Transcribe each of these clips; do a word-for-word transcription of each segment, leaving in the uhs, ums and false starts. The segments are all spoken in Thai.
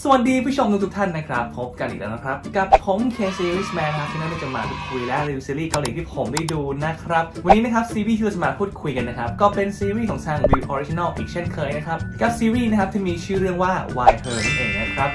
สวัสดีผู้ชมทุกท่านนะครับพบกันอีกแล้วนะครับกับผม K Series Man นะครับที่นั่นจะมาพูดคุยและรีวิวซีรีส์เกาหลีที่ผมได้ดูนะครับวันนี้นะครับซีรีส์ที่เราจะมาพูดคุยกันนะครับก็เป็นซีรีส์ของทาง View Original อีกเช่นเคยนะครับกับซีรีส์นะครับที่มีชื่อเรื่องว่า Why Her นั่นเองนะครับ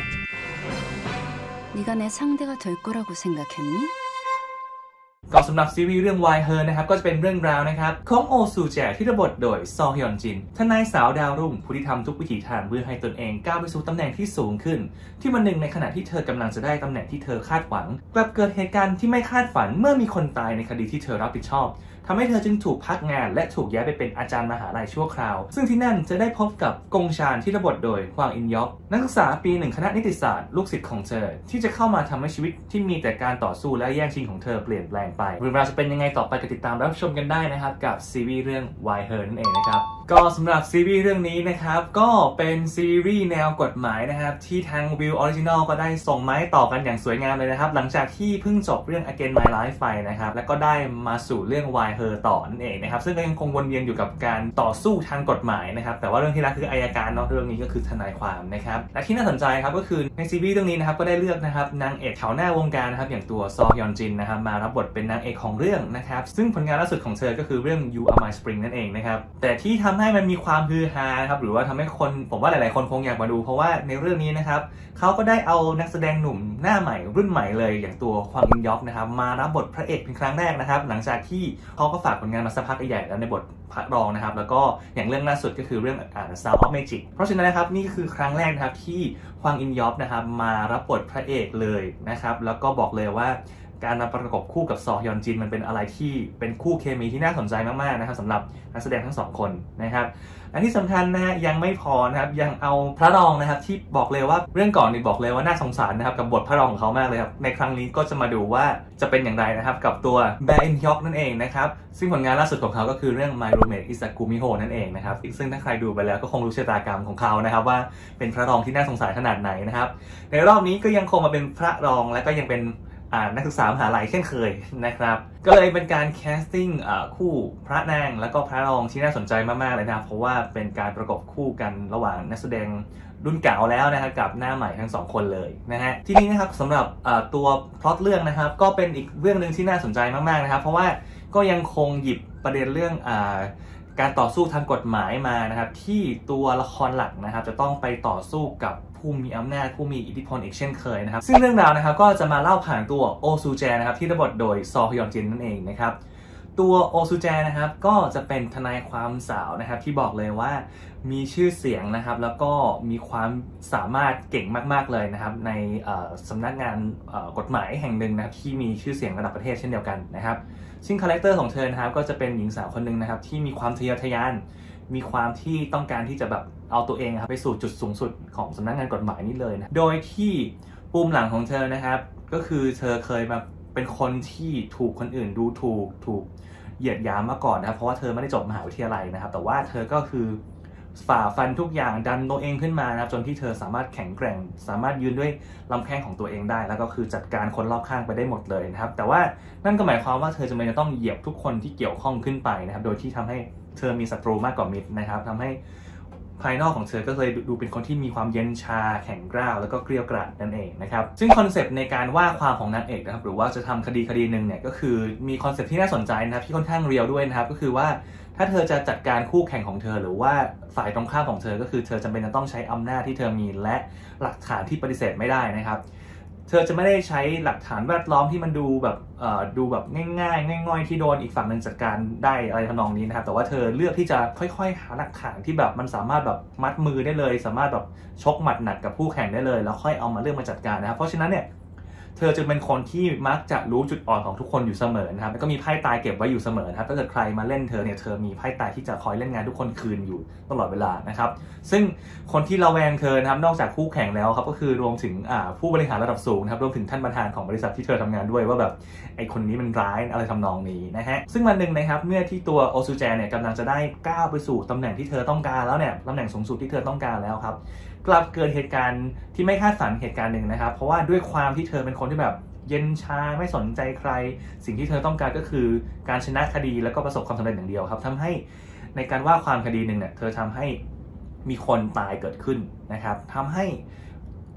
네가 내 상대가 될 거라고 생각했니? ก็สำหรับซีรีส์เรื่อง Why Her นะครับก็จะเป็นเรื่องราวนะครับของโอซูแจที่รับบทโดยซอฮยอนจินทนายสาวดาวรุ่งผู้ที่ทำทุกวิถีทางเพื่อให้ตนเองก้าวไปสู่ตำแหน่งที่สูงขึ้นที่วันหนึ่งในขณะที่เธอกำลังจะได้ตำแหน่งที่เธอคาดหวังกลับเกิดเหตุการณ์ที่ไม่คาดฝันเมื่อมีคนตายในคดีที่เธอรับผิดชอบทำให้เธอจึงถูกพักงานและถูกย้ายไปเป็นอาจารย์มหาลัยชั่วคราวซึ่งที่นั่นจะได้พบกับกงชานที่รับบทโดยฮวางอินยอกนักศึกษาปีหนึ่งคณะนิติศาสตร์ลูกศิษย์ของเธอที่จะเข้ามาทำให้ชีวิตที่มีแต่การต่อสู้และแย่งชิงของเธอเปลี่ยนแปลงไปเรื่องราวจะเป็นยังไงต่อไปก็ติดตามรับชมกันได้นะครับกับซีรีส์เรื่อง Why Her นั่นเองนะครับก็สำหรับซีรีส์เรื่องนี้นะครับก็เป็นซีรีส์แนวกฎหมายนะครับที่ทาง View Original ก็ได้ส่งไม้ต่อกันอย่างสวยงามเลยนะครับหลังจากที่เพิ่งจบเรื่อง Again My Life ไปนะครับแล้วก็ได้มาสู่เรื่อง Why Her ต่อนั่นเองนะครับซึ่งก็ยังคงวนเวียนอยู่กับการต่อสู้ทางกฎหมายนะครับแต่ว่าเรื่องที่รักคืออัยการเนาะเรื่องนี้ก็คือทนายความนะครับและที่น่าสนใจครับก็คือในซีรีส์เรื่องนี้นะครับก็ได้เลือกนะครับนางเอกแถวหน้าวงการนะครับอย่างตัวซอฮยอนจินนะครับมารับบทเป็นนางเอกของเรื่องนะครับซึ่งผลงานล่าสุดของเธอก็คือเรื่อง You Are My Spring นั่นเองนะครับแต่ที่ทำให้มันมีความฮือฮาครับหรือว่าทำให้คนผมว่าหลายๆคนคงอยากมาดูเพราะว่าในเรื่องนี้นะครับเขาก็ได้เอานักแสดงหนุ่มหน้าใหม่รุ่นใหม่เลยอย่างตัวฮวางอินยอกนะครับมารับบทพระเอกเป็นครั้งแรกนะครับหลังจากที่เขาก็ฝากผลงานมาสักพักใหญ่แล้วในบทพระรองนะครับแล้วก็อย่างเรื่องล่าสุดก็คือเรื่องอ่า Sound of Magic เพราะฉะนั้นนะครับนี่คือครั้งแรกนะครับที่ฮวางอินยอกนะครับมารับบทพระเอกเลยนะครับแล้วก็บอกเลยว่าการมาประกบคู่กับซอฮยอนจินมันเป็นอะไรที่เป็นคู่เคมีที่น่าสนใจมากๆนะครับสำหรับนักแสดงทั้งสองคนนะครับอันที่สำคัญนะฮะยังไม่พอนะครับยังเอาพระรองนะครับที่บอกเลยว่าเรื่องก่อนนี่บอกเลยว่าน่าสงสารนะครับกับบทพระรองของเขามากเลยครับในครั้งนี้ก็จะมาดูว่าจะเป็นอย่างไรนะครับกับตัวแบร์อินฮยอกนั่นเองนะครับซึ่งผลงานล่าสุดของเขาก็คือเรื่อง My Roommate is a Gumiho นั่นเองนะครับซึ่งถ้าใครดูไปแล้วก็คงรู้ชะตากรรมของเขานะครับว่าเป็นพระรองที่น่าสงสารขนาดไหนนะครับในรอบนี้ก็ยังคงมาเป็นพระรองและก็ยังเป็นนักศึกษามหาลัยเช่นเคยนะครับก็เลยเป็นการแคสติ้งคู่พระนางแล้วก็พระรองที่น่าสนใจมากๆเลยนะเพราะว่าเป็นการประกบคู่กันระหว่างนักแสดงรุ่นเก่าแล้วนะครับกับหน้าใหม่ทั้งสองคนเลยนะฮะที่นี้นะครับสำหรับตัวพล็อตเรื่องนะครับก็เป็นอีกเรื่องนึงที่น่าสนใจมากๆนะครับเพราะว่าก็ยังคงหยิบประเด็นเรื่องการต่อสู้ทางกฎหมายมานะครับที่ตัวละครหลักนะครับจะต้องไปต่อสู้กับผู้มีอำนาจผู้มีอิทธิพลอีกเช่นเคยนะครับซึ่งเรื่องราวนะครับก็จะมาเล่าผ่านตัวโอซูแจนะครับที่รับบทโดยซอฮยอนจินนั่นเองนะครับตัวโอซูแจนะครับก็จะเป็นทนายความสาวนะครับที่บอกเลยว่ามีชื่อเสียงนะครับแล้วก็มีความสามารถเก่งมากๆเลยนะครับในสำนักงานกฎหมายแห่งหนึ่งนะครับที่มีชื่อเสียงระดับประเทศเช่นเดียวกันนะครับซึ่งคาแรคเตอร์ของเธอนะครับก็จะเป็นหญิงสาวคนหนึ่งนะครับที่มีความทะเยอทะยานมีความที่ต้องการที่จะแบบเอาตัวเองครับไปสู่จุดสูงสุดของสำนักงานกฎหมายนี่เลยนะโดยที่ปูมหลังของเธอนะครับก็คือเธอเคยมาเป็นคนที่ถูกคนอื่นดูถูกถูกเหยียดหยามมาก่อนนะครับเพราะว่าเธอไม่ได้จบมหาวิทยาลัยนะครับแต่ว่าเธอก็คือฝ่าฟันทุกอย่างดันตัวเองขึ้นมานะครับจนที่เธอสามารถแข็งแกร่งสามารถยืนด้วยลำแข้งของตัวเองได้แล้วก็คือจัดการคนรอบข้างไปได้หมดเลยนะครับแต่ว่านั่นก็หมายความว่าเธอจำเป็นจะต้องเหยียบทุกคนที่เกี่ยวข้องขึ้นไปนะครับโดยที่ทำให้เธอมีศัตรูมากกว่ามิตรนะครับทำให้ภายนอกของเธอก็เลยดูเป็นคนที่มีความเย็นชาแข็งกร้าวแล้วก็เกรี้ยวกราดนั่นเองนะครับซึ่งคอนเซปต์ในการว่าความของนางเอกนะครับหรือว่าจะทำคดีคดีหนึ่งเนี่ยก็คือมีคอนเซปต์ที่น่าสนใจนะครับที่ค่อนข้างเรียลด้วยนะครับก็คือว่าถ้าเธอจะจัดการคู่แข่งของเธอหรือว่าฝ่ายตรงข้ามของเธอก็คือเธอจำเป็นจะต้องใช้อำนาจที่เธอมีและหลักฐานที่ปฏิเสธไม่ได้นะครับเธอจะไม่ได้ใช้หลักฐานแวดล้อมที่มันดูแบบเอ่อดูแบบง่ายๆง่อยๆที่โดนอีกฝั่งหนึ่งจัดการได้อะไรทำนองนี้นะครับแต่ว่าเธอเลือกที่จะค่อยๆหาหลักฐานที่แบบมันสามารถแบบมัดมือได้เลยสามารถแบบชกหมัดหนักกับผู้แข่งได้เลยแล้วค่อยเอามาเลือกมาจัดการนะครับเพราะฉะนั้นเนี่ยเธอจึงเป็นคนที่มักจะรู้จุดอ่อนของทุกคนอยู่เสมอนะครับแล้วก็มีไพ่ตายเก็บไว้อยู่เสมอนะครับถ้าเกิดใครมาเล่นเธอเนี่ยเธอมีไพ่ตายที่จะคอยเล่นงานทุกคนคืนอยู่ตลอดเวลานะครับซึ่งคนที่ระแวงเธอนะครับนอกจากคู่แข่งแล้วครับก็คือรวมถึงผู้บริหารระดับสูงนะครับรวมถึงท่านประธานของบริษัทที่เธอทำงานด้วยว่าแบบไอคนนี้มันร้ายอะไรทำนองนี้นะฮะซึ่งวันหนึ่งนะครับเมื่อที่ตัวโอซูแจเนี่ยกำลังจะได้ก้าวไปสู่ตำแหน่งที่เธอต้องการแล้วเนี่ยตำแหน่งสูงสุดที่เธอต้องการแล้วครับกลับเกิดเหตุการณ์ที่ไม่คาดฝันเหตุการณ์หนึ่งนะครับเพราะว่าด้วยความที่เธอเป็นคนที่แบบเย็นชาไม่สนใจใครสิ่งที่เธอต้องการก็คือการชนะคดีแล้วก็ประสบความสำเร็จอย่างเดียวครับทำให้ในการว่าความคดีหนึ่งเนี่ยเธอทำให้มีคนตายเกิดขึ้นนะครับทำให้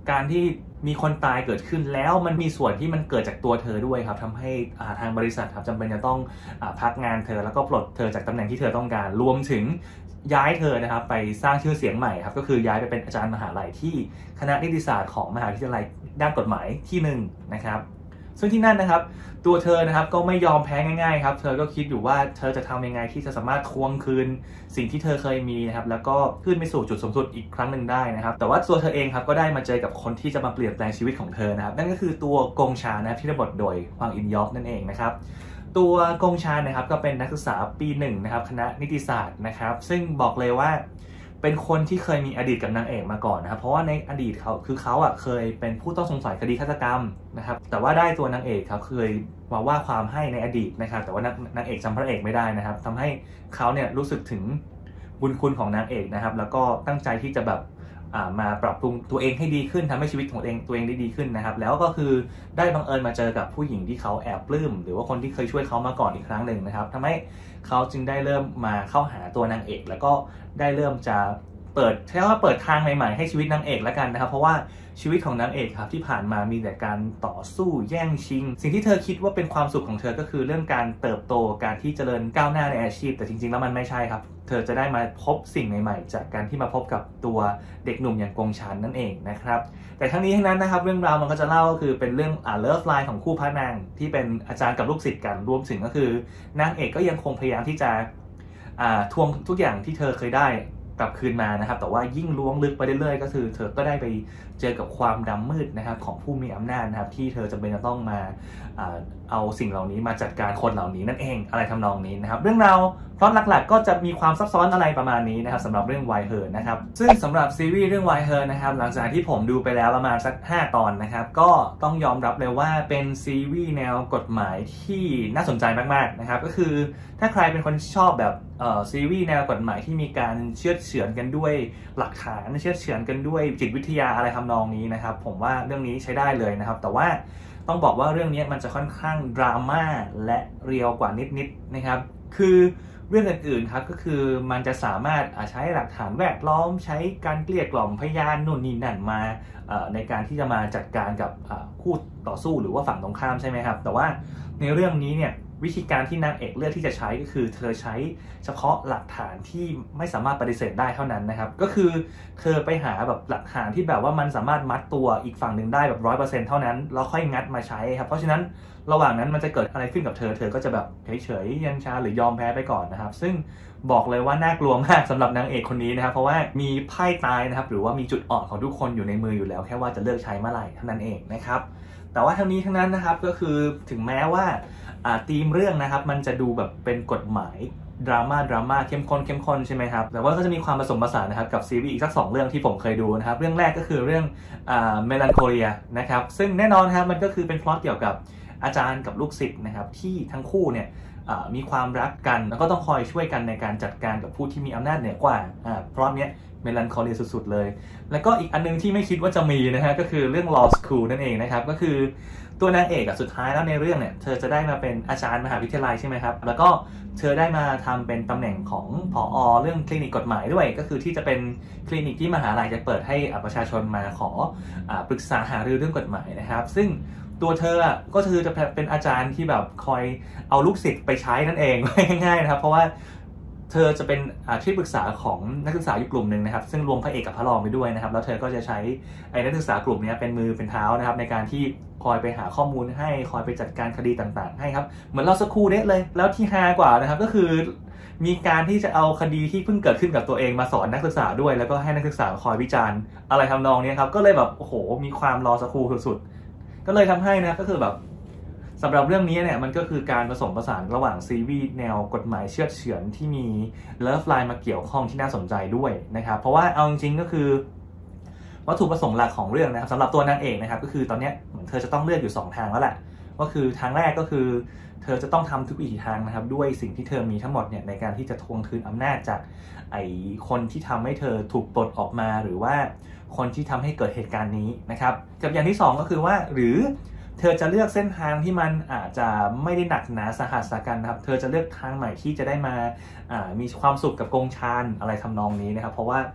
การที่มีคนตายเกิดขึ้นแล้วมันมีส่วนที่มันเกิดจากตัวเธอด้วยครับทำให้ทางบริษัทครับจำเป็นจะต้องพักงานเธอแล้วก็ปลดเธอจากตำแหน่งที่เธอต้องการรวมถึงย้ายเธอนะครับไปสร้างชื่อเสียงใหม่ครับก็คือย้ายไปเป็นอาจารย์มหาลัยที่คณะนิติศาสตร์ของมหาวิทยาลัยด้านกฎหมายที่หนึ่งนะครับซึ่งที่นั่นนะครับตัวเธอนะครับก็ไม่ยอมแพ้ง่ายๆครับเธอก็คิดอยู่ว่าเธอจะทำยังไงที่จะสามารถทวงคืนสิ่งที่เธอเคยมีนะครับแล้วก็ขึ้นไปสู่จุดสูงสุดอีกครั้งหนึ่งได้นะครับแต่ว่าตัวเธอเองครับก็ได้มาเจอกับคนที่จะมาเปลี่ยนแปลงชีวิตของเธอนะครับนั่นก็คือตัวกงชานะครับที่รับบทโดยฮวางอินยอกนั่นเองนะครับตัวกงชานะครับก็เป็นนักศึกษาปีหนึ่งนะครับคณะนิติศาสตร์นะครับซึ่งบอกเลยว่าเป็นคนที่เคยมีอดีตกับนางเอกมาก่อนนะครับเพราะว่าในอดีตเขาคือเขาอ่ะเคยเป็นผู้ต้องสงสัยคดีฆาตกรรมนะครับแต่ว่าได้ตัวนางเอกครับเคยมาว่าความให้ในอดีตนะครับแต่ว่านางเอกจำพระเอกไม่ได้นะครับทำให้เขาเนี่ยรู้สึกถึงบุญคุณของนางเอกนะครับแล้วก็ตั้งใจที่จะแบบมาปรับปรุงตัวเองให้ดีขึ้นทำให้ชีวิตของตัวเองตัวเองได้ดีขึ้นนะครับแล้วก็คือได้บังเอิญมาเจอกับผู้หญิงที่เขาแอบปลื้มหรือว่าคนที่เคยช่วยเขามาก่อนอีกครั้งหนึ่งนะครับทำให้เขาจึงได้เริ่มมาเข้าหาตัวนางเอกแล้วก็ได้เริ่มจะเปิดใช้ว่าเปิดทางใหม่ๆให้ชีวิตนางเอกแล้วกันนะครับเพราะว่าชีวิตของนางเอกครับที่ผ่านมามีแต่การต่อสู้แย่งชิงสิ่งที่เธอคิดว่าเป็นความสุขของเธอก็คือเรื่องการเติบโตการที่เจริญก้าวหน้าในอาชีพแต่จริงๆแล้วมันไม่ใช่ครับเธอจะได้มาพบสิ่งใหม่ๆจากการที่มาพบกับตัวเด็กหนุ่มอย่างกงชานนั่นเองนะครับแต่ทั้งนี้ทั้งนั้นนะครับเรื่องราวมันก็จะเล่าก็คือเป็นเรื่องอ่าเลิฟไลน์ของคู่พระนางที่เป็นอาจารย์กับลูกศิษย์กันรวมถึงก็คือนางเอกก็ยังคงพยายามที่จะอ่าทวงทุกอย่างที่เธอเคยได้กลับคืนมานะครับแต่ว่ายิ่งล้วงลึกไปเรื่อยๆก็คือเธอก็ได้ไปเจอกับความดำมืดนะครับของผู้มีอำนาจนะครับที่เธอจำเป็นจะต้องมาเอาสิ่งเหล่านี้มาจัดการคนเหล่านี้นั่นเองอะไรทำนองนี้นะครับเรื่องราวพล็อตหลักๆก็จะมีความซับซ้อนอะไรประมาณนี้นะครับสำหรับเรื่อง Why Her นะครับซึ่งสำหรับซีรีส์เรื่อง Why Her นะครับหลังจากที่ผมดูไปแล้วประมาณสักห้าตอนนะครับก็ต้องยอมรับเลยว่าเป็นซีรีส์แนวกฎหมายที่น่าสนใจมากๆนะครับก็คือถ้าใครเป็นคนชอบแบบเอ่อซีรีส์แนวกฎหมายที่มีการเชื่อดเฉือนกันด้วยหลักฐานเชื่อดเฉือนกันด้วยจิตวิทยาอะไรทำนองนี้นะครับผมว่าเรื่องนี้ใช้ได้เลยนะครับแต่ว่าต้องบอกว่าเรื่องนี้มันจะค่อนข้างดราม่าและเรียวกว่านิดๆนะครับคือเรื่องอื่นๆครับก็คือมันจะสามารถใช้หลักฐานแวดล้อมใช้การเกลี้ยกล่อมพยานนู่นนี่นั่นมาในการที่จะมาจัดการกับคู่ต่อสู้หรือว่าฝั่งตรงข้ามใช่ไหมครับแต่ว่าในเรื่องนี้เนี่ยวิธีการที่นางเอกเลือกที่จะใช้ก็คือเธอใช้เฉพาะหลักฐานที่ไม่สามารถปฏิเสธได้เท่านั้นนะครับก็คือเธอไปหาแบบหลักฐานที่แบบว่ามันสามารถมัดตัวอีกฝั่งหนึ่งได้แบบร้อยเปอร์เซ็นต์เท่านั้นแล้วค่อยงัดมาใช้ครับเพราะฉะนั้นระหว่างนั้นมันจะเกิดอะไรขึ้นกับเธอเธอก็จะแบบเฉยๆยังชาหรือยอมแพ้ไปก่อนนะครับซึ่งบอกเลยว่าน่ากลัวมากสำหรับนางเอกคนนี้นะครับเพราะว่ามีไพ่ตายนะครับหรือว่ามีจุดอ่อนของทุกคนอยู่ในมืออยู่แล้วแค่ว่าจะเลือกใช้เมื่อไหร่เท่านั้นเองนะครับแต่ว่าทั้งนี้ทั้งนั้นนะครับก็คือถึงแม้ว่าธีมเรื่องนะครับมันจะดูแบบเป็นกฎหมายดราม่าดราม่าเข้มข้นเข้มข้นใช่ไหมครับแต่ว่าก็จะมีความผสมผสานนะครับกับซีรีส์อีกสักสองเรื่องที่ผมเคยดูนะครับเรื่องแรกก็คือเรื่องเมลันโคเลียนะครับซึ่งแน่นอนครับมันก็คือเป็นพล็อตเกี่ยวกับอาจารย์กับลูกศิษย์นะครับที่ทั้งคู่เนี่ยมีความรักกันแล้วก็ต้องคอยช่วยกันในการจัดการกับผู้ที่มีอำนาจเหนือกว่าพล็อตเนี้ยเมลันโคเลียสุดๆเลยแล้วก็อีกอันนึงที่ไม่คิดว่าจะมีนะฮะก็คือเรื่อง law school นั่นเองนะครับก็คือตัวนางเอกสุดท้ายแล้วในเรื่องเนี่ยเธอจะได้มาเป็นอาจารย์มหาวิทยาลัยใช่ไหมครับแล้วก็เธอได้มาทำเป็นตำแหน่งของผอ.เรื่องคลินิกกฎหมายด้วยก็คือที่จะเป็นคลินิกที่มหาลัยจะเปิดให้ประชาชนมาขอปรึกษาหารือเรื่องกฎหมายนะครับซึ่งตัวเธอก็คือจะเป็นอาจารย์ที่แบบคอยเอาลูกศิษย์ไปใช้นั่นเองง่ายๆนะครับเพราะว่าเธอจะเป็นที่ปรึกษาของนักศึกษาอยู่กลุ่มหนึ่งนะครับซึ่งรวมพระเอกกับพระรองไปด้วยนะครับแล้วเธอก็จะใช้ไอ้นักศึกษากลุ่มนี้เป็นมือเป็นเท้านะครับในการที่คอยไปหาข้อมูลให้คอยไปจัดการคดีต่างๆให้ครับเหมือนเราสักครู่เด็ดเลยแล้วที่ฮากว่านะครับก็คือมีการที่จะเอาคดีที่เพิ่งเกิดขึ้นกับตัวเองมาสอนนักศึกษาด้วยแล้วก็ให้นักศึกษาคอยวิจารณ์อะไรทำนองนี้ครับก็เลยแบบโอ้โหมีความรอสักครู่สุดๆก็เลยทำให้นะก็คือแบบสำหรับเรื่องนี้เนี่ยมันก็คือการผสมผสานระหว่างซีรีส์แนวกฎหมายเชือดเฉือนที่มีเลิฟไลน์มาเกี่ยวข้องที่น่าสนใจด้วยนะครับเพราะว่าเอาจริงๆก็คือวัตถุประสงค์หลักของเรื่องนะครับสำหรับตัวนางเอกนะครับก็คือตอนนี้เธอจะต้องเลือกอยู่สองทางแล้วแหละก็คือทางแรกก็คือเธอจะต้องทำทุกวิถีทางนะครับด้วยสิ่งที่เธอมีทั้งหมดเนี่ยในการที่จะทวงคืนอำนาจจากไอ้คนที่ทำให้เธอถูกปลดออกมาหรือว่าคนที่ทำให้เกิดเหตุการณ์นี้นะครับกับอย่างที่สองก็คือว่าหรือเธอจะเลือกเส้นทางที่มันอาจจะไม่ได้หนักหนาสาหัสสากันนะครับเธอจะเลือกทางใหม่ที่จะได้มามีความสุขกับกงชานอะไรทำนองนี้นะครับเพราะว่า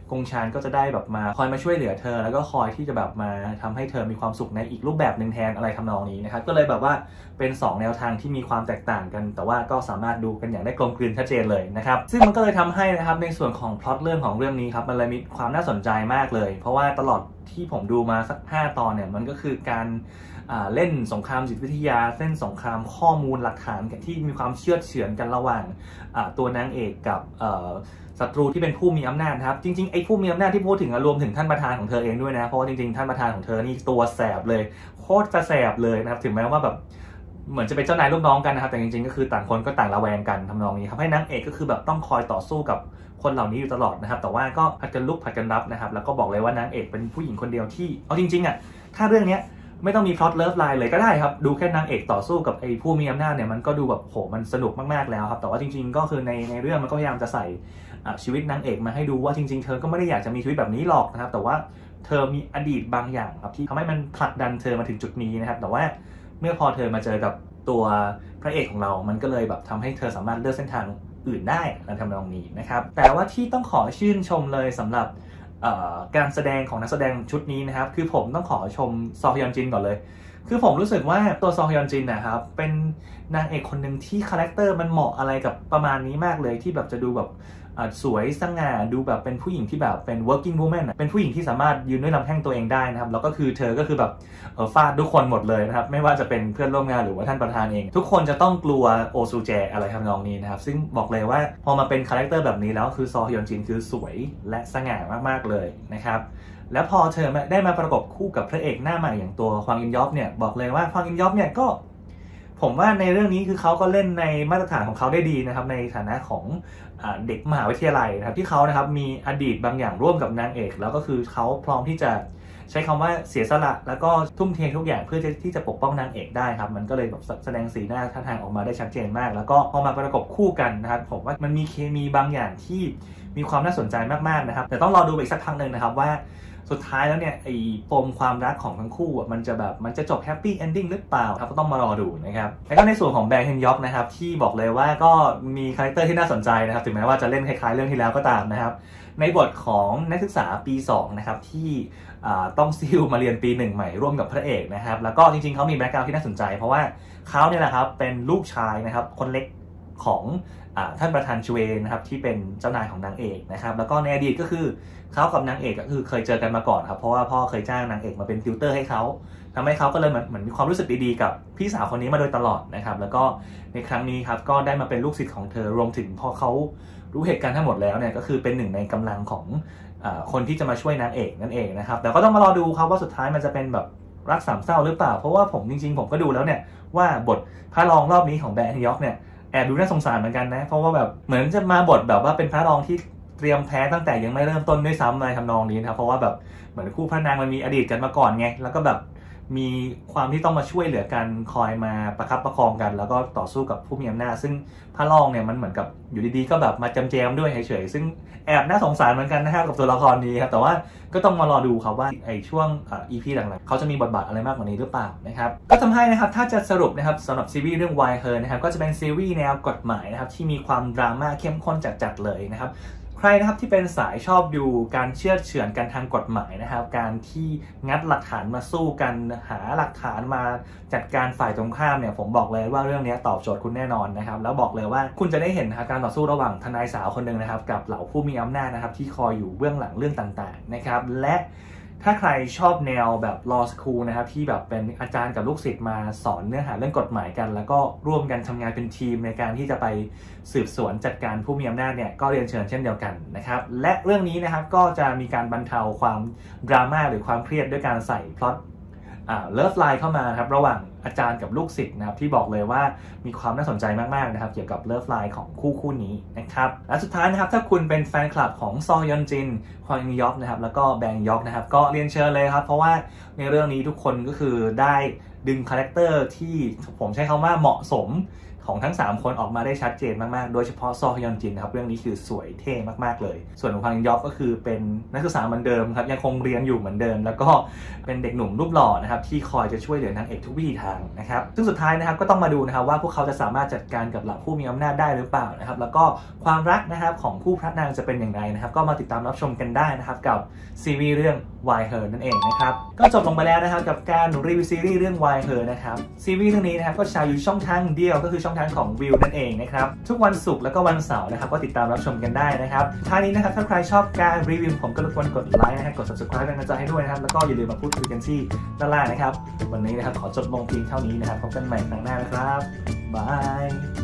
กงชานก็จะได้แบบมาคอยมาช่วยเหลือเธอแล้วก็คอยที่จะแบบมาทำให้เธอมีความสุขในอีกรูปแบบหนึ่งแทนอะไรทำนองนี้นะครับก็เลยแบบว่าเป็นสองแนวทางที่มีความแตกต่างกันแต่ว่าก็สามารถดูกันอย่างได้กลมกลืนชัดเจนเลยนะครับซึ่งมันก็เลยทำให้นะครับในส่วนของพล็อตเรื่องของเรื่องนี้ครับมันเลยมีความน่าสนใจมากเลยเพราะว่าตลอดที่ผมดูมาสักห้าตอนเนี่ยมันก็คือการเล่นสงครามจิตวิทยาเล่นสงครามข้อมูลหลักฐานที่มีความเชื่อเฉือนกันระหว่างตัวนางเอกกับศัตรูที่เป็นผู้มีอำนาจครับจริงๆไอ้ผู้มีอำนาจที่พูดถึงรวมถึงท่านประธานของเธอเองด้วยนะเพราะว่าจริงๆท่านประธานของเธอนี่ตัวแสบเลยโคตรจะแสบเลยนะครับถึงแม้ว่าแบบเหมือนจะเป็นเจ้านายลูกน้องกันนะครับแต่จริงๆก็คือต่างคนก็ต่างระแวงกันทำนองนี้ครับให้นางเอกก็คือแบบต้องคอยต่อสู้กับคนเหล่านี้อยู่ตลอดนะครับแต่ว่าก็ผัดกันลุกผัดกันรับนะครับแล้วก็บอกเลยว่านางเอกเป็นผู้หญิงคนเดียวที่เอาจริงๆอ่ะถ้าเรื่องนี้ไม่ต้องมีพล็อตเลิฟไลน์เลยก็ได้ครับดูแค่นางเอกต่อสู้กับไอ้ผู้มีอำนาจเนี่ยมันก็ดูแบบโหมันสนุกมากๆแล้วครับแต่ว่าจริงๆก็คือในในเรื่องมันก็พยายามจะใส่ชีวิตนางเอกมาให้ดูว่าจริงๆเธอก็ไม่ได้อยากจะมีชีวิตแบบนี้หรอกนะครับแต่ว่าเธอมีอดีตบางอย่างครับที่ทำให้มันผลักดันเธอมาถึงจุดนี้นะครับแต่ว่าเมื่อพอเธอมาเจอกับตัวพระเอกของเรามันก็เลยแบบทำให้เธอสามารถเลือกเส้นทางอื่นได้ในทำนองนี้นะครับแต่ว่าที่ต้องขอชื่นชมเลยสำหรับการแสดงของนักแสดงชุดนี้นะครับคือผมต้องขอชมซอฮยอนจินก่อนเลยคือผมรู้สึกว่าตัวซอฮยอนจินนะครับเป็นนางเอกคนหนึ่งที่คาแรคเตอร์มันเหมาะอะไรกับประมาณนี้มากเลยที่แบบจะดูแบบสวยสง่าดูแบบเป็นผู้หญิงที่แบบเป็น working woman เป็นผู้หญิงที่สามารถยืนด้วยลำแข้งตัวเองได้นะครับแล้วก็คือเธอก็คือแบบเออฟาดทุกคนหมดเลยนะครับไม่ว่าจะเป็นเพื่อนร่วมงานหรือว่าท่านประธานเองทุกคนจะต้องกลัวโอซูแจอะไรทำนองนี้นะครับซึ่งบอกเลยว่าพอมาเป็นคาแรคเตอร์แบบนี้แล้วคือซอฮยอนจินคือสวยและสง่ามากๆเลยนะครับแล้วพอเธอได้มาประกบคู่กับพระเอกหน้าใหม่อย่างตัวฮวางอินยอฟเนี่ยบอกเลยว่าฮวางอินยอฟเนี่ยก็ผมว่าในเรื่องนี้คือเขาก็เล่นในมาตรฐานของเขาได้ดีนะครับในฐานะของเด็กมหาวิทยาลัยนะครับที่เขานะครับมีอดีตบางอย่างร่วมกับนางเอกแล้วก็คือเขาพร้อมที่จะใช้คำว่าเสียสละแล้วก็ทุ่มเททุกอย่างเพื่อที่จะปกป้องนางเอกได้ครับมันก็เลยแบบแสดงสีหน้าท่าทางออกมาได้ชัดเจนมากแล้วก็พอมาประกบคู่กันนะครับผมว่ามันมีเคมีบางอย่างที่มีความน่าสนใจมากๆนะครับแต่ต้องรอดูอีกสักครั้งหนึ่งนะครับว่าสุดท้ายแล้วเนี่ยไอ้ปมความรักของทั้งคู่มันจะแบบมันจะจบแฮปปี้เอนดิ้งหรือเปล่าครับก็ต้องมารอดูนะครับแล้วก็ในส่วนของแบงค์เฮนยอกนะครับที่บอกเลยว่าก็มีคาแรคเตอร์ที่น่าสนใจนะครับถึงแม้ว่าจะเล่นคล้ายๆเรื่องที่แล้วก็ตามนะครับในบทของนักศึกษาปีสองนะครับที่ต้องซิลมาเรียนปีหนึ่งใหม่ร่วมกับพระเอกนะครับแล้วก็จริงๆเขามีแบ็คกราวด์ที่น่าสนใจเพราะว่าเขาเนี่ยแหละครับเป็นลูกชายนะครับคนเล็กของท่านประธานชเวนะครับที่เป็นเจ้านายของนางเอกนะครับแล้วก็ในอดีตก็คือเขากับนางเอกก็คือเคยเจอกันมาก่อนครับเพราะว่าพ่อเคยจ้างนางเอกมาเป็นติวเตอร์ให้เขาทำให้เขาก็เลยเหมือนเหมือนมีความรู้สึกดีๆกับพี่สาวคนนี้มาโดยตลอดนะครับแล้วก็ในครั้งนี้ครับก็ได้มาเป็นลูกศิษย์ของเธอรวมถึงพอเขารู้เหตุการณ์ทั้งหมดแล้วเนี่ยก็คือเป็นหนึ่งในกำลังของคนที่จะมาช่วยนางเอกนั่นเองนะครับแต่ก็ต้องมารอดูครับว่าสุดท้ายมันจะเป็นแบบรักสามเศร้าหรือเปล่าเพราะว่าผมจริงๆผมก็ดูแล้วเนี่ยว่าบทพระรองรอบนี้ของแบงค์เฮนยอกเนี่ยแอบดูน่าสงสารเหมือนกันนะเพราะว่าแบบเหมือนจะมาบทแบบว่าเป็นพระรองที่เตรียมแพ้ตั้งแต่ยังไม่เริ่มต้นด้วยซ้ำในทำนองนี้นะครับเพราะว่าแบบเหมือนคู่พระนางมันมีอดีตกันมาก่อนไงแล้วก็แบบมีความที่ต้องมาช่วยเหลือกันคอยมาประคับประคองกันแล้วก็ต่อสู้กับผู้มีอำนาจซึ่งพระรองเนี่ยมันเหมือนกับอยู่ดีๆก็แบบมาจำแจมด้วยเฉยๆซึ่งแอบน่าสงสารเหมือนกันนะครับกับตัวละครนี้ครับแต่ว่าก็ต้องมารอดูครับว่าไอ้ช่วงอ่า อี พี หลังๆเขาจะมีบทบาทอะไรมากกว่านี้หรือเปล่านะครับก็ทำให้นะครับถ้าจะสรุปนะครับสำหรับซีรีส์เรื่อง Why Her นะครับก็จะเป็นซีรีส์แนวกฎหมายนะครับที่มีความดราม่าเข้มข้นจัดๆเลยนะครับใครนะครับที่เป็นสายชอบดูการเชื่อเฉือนกันทางกฎหมายนะครับการที่งัดหลักฐานมาสู้กันหาหลักฐานมาจัดการฝ่ายตรงข้ามเนี่ยผมบอกเลยว่าเรื่องนี้ตอบโจทย์คุณแน่นอนนะครับแล้วบอกเลยว่าคุณจะได้เห็นนะครับการต่อสู้ระหว่างทนายสาวคนหนึ่งนะครับกับเหล่าผู้มีอำนาจนะครับที่คอยอยู่เบื้องหลังเรื่องต่างๆนะครับและถ้าใครชอบแนวแบบ law school นะครับที่แบบเป็นอาจารย์กับลูกศิษย์มาสอนเนื้อหาเรื่องกฎหมายกันแล้วก็ร่วมกันทำงานเป็นทีมในการที่จะไปสืบสวนจัดการผู้มีอำนาจเนี่ยก็เรียนเชิญเช่นเดียวกันนะครับและเรื่องนี้นะครับก็จะมีการบรรเทาความดราม่าหรือความเครียดด้วยการใส่พล็อตเลิฟไลน์เข้ามาครับระหว่างอาจารย์กับลูกศิษย์นะครับที่บอกเลยว่ามีความน่าสนใจมากๆนะครับเกี่ยวกับเลิฟไลน์ของคู่คู่นี้นะครับและสุดท้ายนะครับถ้าคุณเป็นแฟนคลับของซอยอนจินฮวางอินยอกนะครับแล้วก็แบงยอกนะครับก็เรียนเชิญเลยครับเพราะว่าในเรื่องนี้ทุกคนก็คือได้ดึงคาแรคเตอร์ที่ผมใช้คำว่าเหมาะสมของทั้งสามคนออกมาได้ชัดเจนมากๆโดยเฉพาะซอฮยอนจินนะครับเรื่องนี้คือสวยเท่มากๆเลยส่วนของพังยอกก็คือเป็นนักศึกษาเหมือนเดิมครับยังคงเรียนอยู่เหมือนเดิมแล้วก็เป็นเด็กหนุ่มรูปหล่อนะครับที่คอยจะช่วยเหลือนางเอกทุกวิถีทางนะครับซึ่งสุดท้ายนะครับก็ต้องมาดูนะครับว่าพวกเขาจะสามารถจัดการกับเหล่าผู้มีอำนาจได้หรือเปล่านะครับแล้วก็ความรักนะครับของคู่พระนางจะเป็นอย่างไรนะครับก็มาติดตามรับชมกันได้นะครับกับซีรีส์เรื่อง Why Her นั่นเองนะครับก็จบลงไปแล้วนะครับกับการรีวิวซีรีส์เรื่อง Why Her นะครับซีรีส์เรื่องนี้นะครับก็ฉายอยู่ช่องทางเดียวก็คือช่องทางของวิวนั่นเองนะครับทุกวันศุกร์แล้วก็วันเสาร์นะครับก็ติดตามรับชมกันได้นะครับท้ายนี้นะครับถ้าใครชอบการรีวิวผมก็รบกวนกดไลค์นะครับกด Subscribe เป็นกำลังใจให้ด้วยนะครับแล้วก็อย่าลืมมาพูดคุยกันที่ด้านล่างนะครับวันนี้นะครับขอจบลงเพียงเท่านี้นะครับพบกันใหม่ครั้งหน้านะครับบาย